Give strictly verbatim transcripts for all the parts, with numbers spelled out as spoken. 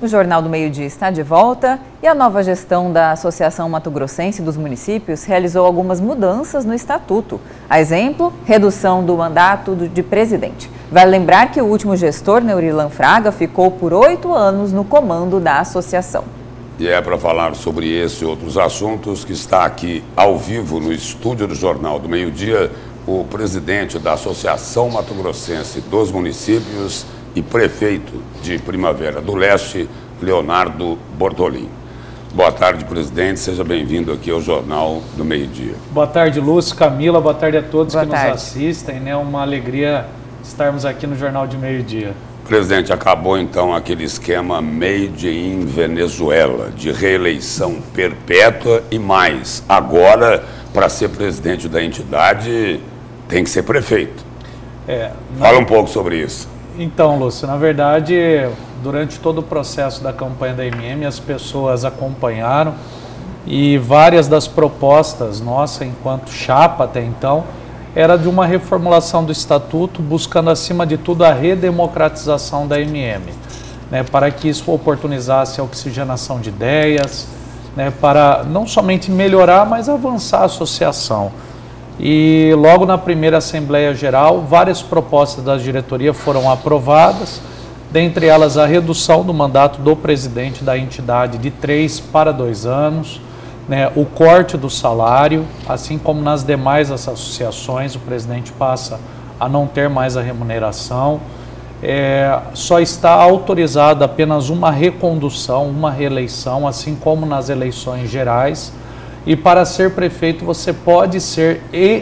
O Jornal do Meio-Dia está de volta e a nova gestão da Associação Mato Grossense dos Municípios realizou algumas mudanças no estatuto. A exemplo, redução do mandato de presidente. Vale lembrar que o último gestor, Neurilan Fraga, ficou por oito anos no comando da associação. E é para falar sobre esse e outros assuntos que está aqui ao vivo no estúdio do Jornal do Meio-Dia o presidente da Associação Mato Grossense dos Municípios e prefeito de Primavera do Leste, Leonardo Bortolin. Boa tarde, presidente. Seja bem-vindo aqui ao Jornal do Meio-Dia. Boa tarde, Lúcio, Camila. Boa tarde a todos Boa que tarde. nos assistem. É né? uma alegria estarmos aqui no Jornal de Meio-Dia. Presidente, acabou então aquele esquema Made in Venezuela, de reeleição perpétua e mais. Agora, para ser presidente da entidade, tem que ser prefeito. É, Fala um pouco sobre isso. Então, Lúcio, na verdade, durante todo o processo da campanha da M M, as pessoas acompanharam e várias das propostas nossa, enquanto chapa até então, era de uma reformulação do estatuto, buscando acima de tudo a redemocratização da M M, né, para que isso oportunizasse a oxigenação de ideias, né, para não somente melhorar, mas avançar a associação. E logo na primeira Assembleia Geral, várias propostas da diretoria foram aprovadas, dentre elas a redução do mandato do presidente da entidade de três para dois anos, né, o corte do salário, assim como nas demais associações, o presidente passa a não ter mais a remuneração. É, só está autorizada apenas uma recondução, uma reeleição, assim como nas eleições gerais. E para ser prefeito você pode ser,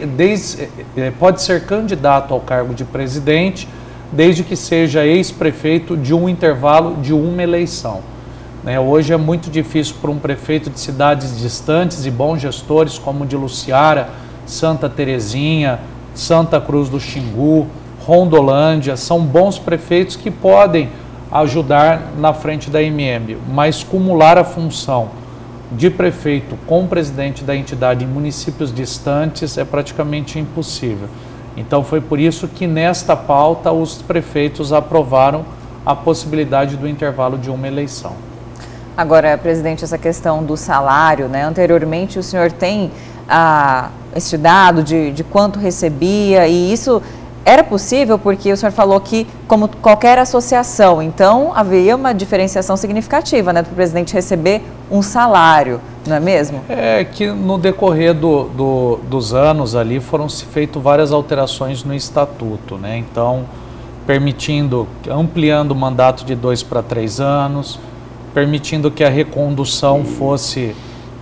pode ser candidato ao cargo de presidente, desde que seja ex-prefeito de um intervalo de uma eleição. Né, hoje é muito difícil para um prefeito de cidades distantes e bons gestores como de Luciara, Santa Terezinha, Santa Cruz do Xingu, Rondolândia, são bons prefeitos que podem ajudar na frente da M M, mas cumular a função de prefeito com presidente da entidade em municípios distantes é praticamente impossível. Então foi por isso que nesta pauta os prefeitos aprovaram a possibilidade do intervalo de uma eleição. Agora, presidente, essa questão do salário, né? Anteriormente o senhor tem ah, esse dado de, de quanto recebia e isso era possível porque o senhor falou que, como qualquer associação, então havia uma diferenciação significativa, né, para o presidente receber um salário, não é mesmo? É que no decorrer do, do, dos anos ali foram se feitas várias alterações no estatuto, né? Então, permitindo, ampliando o mandato de dois para três anos, permitindo que a recondução fosse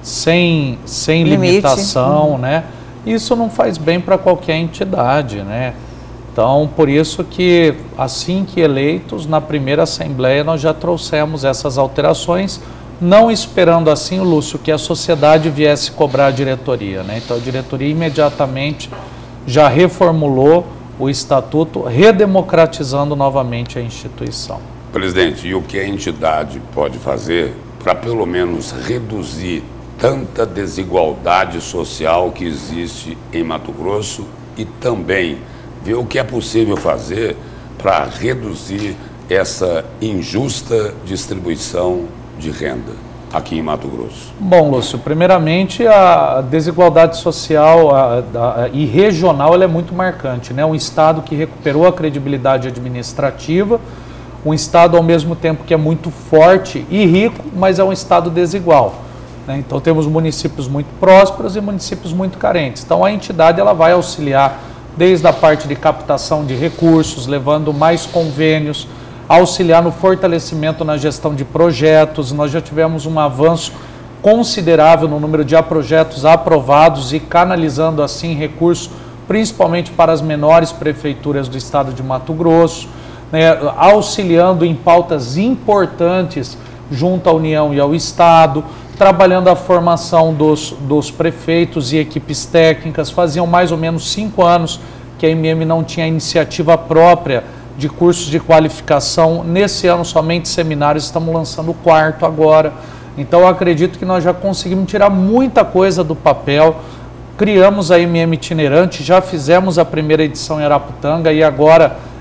sem, sem limitação, né? Isso não faz bem para qualquer entidade, né? Então, por isso que, assim que eleitos, na primeira Assembleia, nós já trouxemos essas alterações, não esperando assim, Lúcio, que a sociedade viesse cobrar a diretoria, né? Então, a diretoria imediatamente já reformulou o estatuto, redemocratizando novamente a instituição. Presidente, e o que a entidade pode fazer para, pelo menos, reduzir tanta desigualdade social que existe em Mato Grosso e também ver o que é possível fazer para reduzir essa injusta distribuição de renda aqui em Mato Grosso? Bom, Lúcio, primeiramente a desigualdade social a, a, e regional ela é muito marcante, né? Um estado que recuperou a credibilidade administrativa, um estado ao mesmo tempo que é muito forte e rico, mas é um estado desigual, né? Então temos municípios muito prósperos e municípios muito carentes. Então a entidade ela vai auxiliar desde a parte de captação de recursos, levando mais convênios, auxiliar no fortalecimento na gestão de projetos. Nós já tivemos um avanço considerável no número de projetos aprovados e canalizando assim recursos, principalmente para as menores prefeituras do estado de Mato Grosso, né, auxiliando em pautas importantes junto à União e ao Estado, trabalhando a formação dos, dos prefeitos e equipes técnicas. Faziam mais ou menos cinco anos que a M M não tinha iniciativa própria de cursos de qualificação. Nesse ano, somente seminários, estamos lançando o quarto agora. Então, eu acredito que nós já conseguimos tirar muita coisa do papel. Criamos a M M itinerante, já fizemos a primeira edição em Araputanga e agora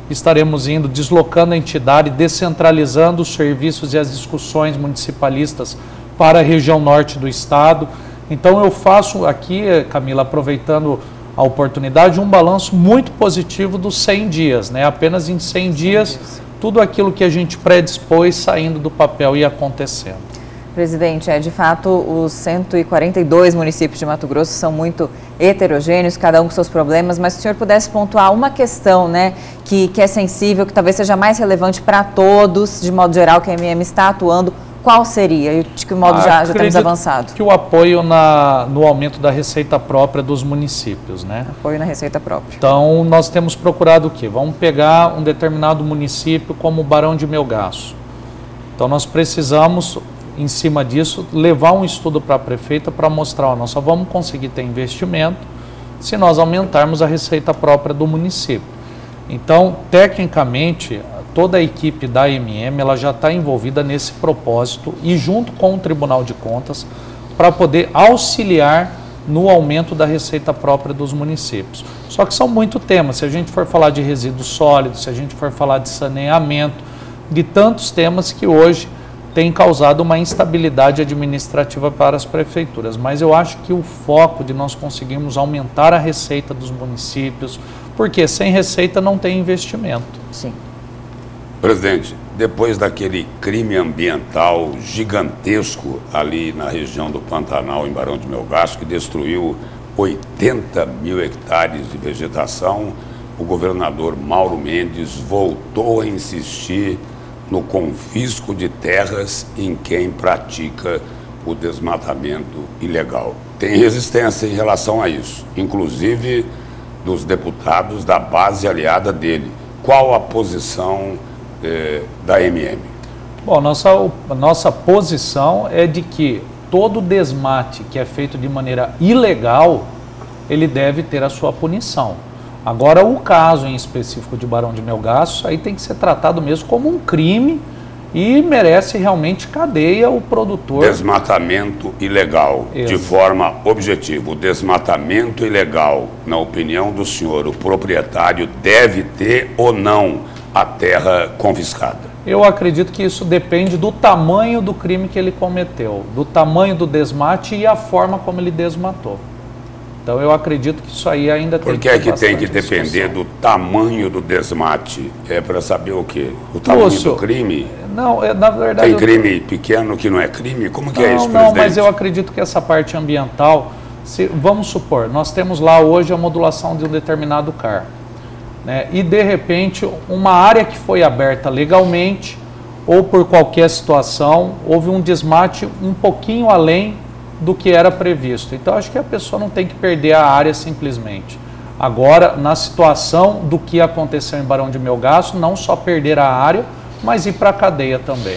estaremos indo, deslocando a entidade, descentralizando os serviços e as discussões municipalistas para a região norte do estado. Então eu faço aqui, Camila, aproveitando a oportunidade, um balanço muito positivo dos cem dias, né? Apenas em cem dias, tudo aquilo que a gente predispôs saindo do papel e acontecendo. Presidente, é, de fato, os cento e quarenta e dois municípios de Mato Grosso são muito heterogêneos, cada um com seus problemas, mas se o senhor pudesse pontuar uma questão, né, que, que é sensível, que talvez seja mais relevante para todos, de modo geral, que a M M está atuando, qual seria? E de que modo ah, já, já temos avançado? Que o apoio na, no aumento da receita própria dos municípios, né? Apoio na receita própria. Então, nós temos procurado o quê? Vamos pegar um determinado município como o Barão de Melgaço. Então, nós precisamos, em cima disso, levar um estudo para a prefeita para mostrar, ó, nós só vamos conseguir ter investimento se nós aumentarmos a receita própria do município. Então, tecnicamente, toda a equipe da A M M ela já está envolvida nesse propósito e junto com o Tribunal de Contas para poder auxiliar no aumento da receita própria dos municípios. Só que são muitos temas, se a gente for falar de resíduos sólidos, se a gente for falar de saneamento, de tantos temas que hoje tem causado uma instabilidade administrativa para as prefeituras, mas eu acho que o foco de nós conseguirmos aumentar a receita dos municípios, porque sem receita não tem investimento. Sim. Presidente, depois daquele crime ambiental gigantesco ali na região do Pantanal, em Barão de Melgaço, que destruiu oitenta mil hectares de vegetação, o governador Mauro Mendes voltou a insistir no confisco de terras em quem pratica o desmatamento ilegal. Tem resistência em relação a isso, inclusive dos deputados da base aliada dele. Qual a posição eh, da M M? Bom, nossa, a nossa posição é de que todo desmate que é feito de maneira ilegal, ele deve ter a sua punição. Agora, o caso em específico de Barão de Melgaço, aí tem que ser tratado mesmo como um crime e merece realmente cadeia o produtor. Desmatamento ilegal, Isso. de forma objetiva. O desmatamento ilegal, na opinião do senhor, o proprietário deve ter ou não a terra confiscada? Eu acredito que isso depende do tamanho do crime que ele cometeu, do tamanho do desmate e a forma como ele desmatou. Então, eu acredito que isso aí ainda tem que Por que é que tem que depender do tamanho do desmate? É para saber o quê? O tamanho Lúcio, do crime? Não, é, na verdade... Tem crime eu... pequeno que não é crime? Como que não, é isso, não, presidente? Não, mas eu acredito que essa parte ambiental, se, vamos supor, nós temos lá hoje a modulação de um determinado C A R, né? E, de repente, uma área que foi aberta legalmente, ou por qualquer situação, houve um desmate um pouquinho além do que era previsto. Então, acho que a pessoa não tem que perder a área simplesmente. Agora, na situação do que aconteceu em Barão de Melgaço, não só perder a área, mas ir para a cadeia também.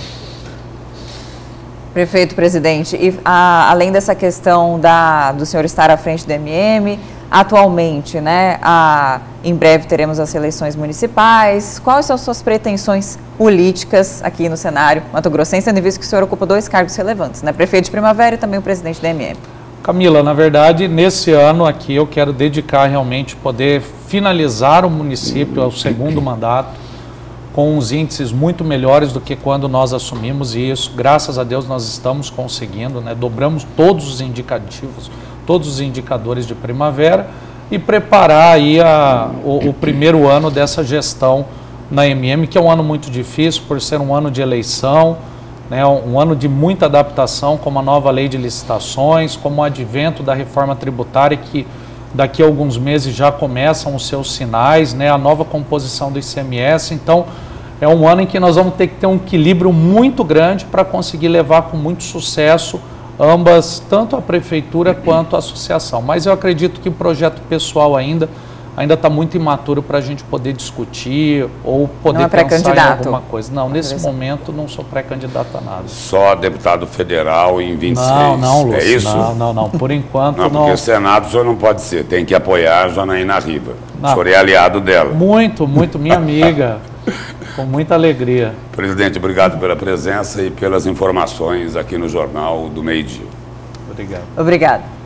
Prefeito, presidente, e a, além dessa questão da, do senhor estar à frente da M M, atualmente, né, a, em breve teremos as eleições municipais. Quais são as suas pretensões políticas aqui no cenário mato-grossense, tendo visto que o senhor ocupa dois cargos relevantes, né, prefeito de Primavera e também o presidente da M M? Camila, na verdade, nesse ano aqui eu quero dedicar realmente poder finalizar o município ao segundo mandato com uns índices muito melhores do que quando nós assumimos, e isso, graças a Deus, nós estamos conseguindo, né? Dobramos todos os indicativos, todos os indicadores de Primavera e preparar aí a, o, o primeiro ano dessa gestão na M M, que é um ano muito difícil por ser um ano de eleição, né? Um ano de muita adaptação, como a nova lei de licitações, como o advento da reforma tributária, que daqui a alguns meses já começam os seus sinais, né? A nova composição do I C M S. Então, é um ano em que nós vamos ter que ter um equilíbrio muito grande para conseguir levar com muito sucesso ambas, tanto a prefeitura quanto a associação. Mas eu acredito que o projeto pessoal ainda ainda está muito imaturo para a gente poder discutir ou poder é pensar em alguma coisa. Não, nesse momento não sou pré-candidato a nada. Só deputado federal em vinte e seis. Não, não, Lúcio, é isso? Não, não, não. Por enquanto não. não. Porque Senado o senhor não pode ser, tem que apoiar a Janaína Riva. Não. O senhor é aliado dela. Muito, muito, minha amiga. Com muita alegria. Presidente, obrigado pela presença e pelas informações aqui no Jornal do Meio Dia. Obrigado. Obrigado.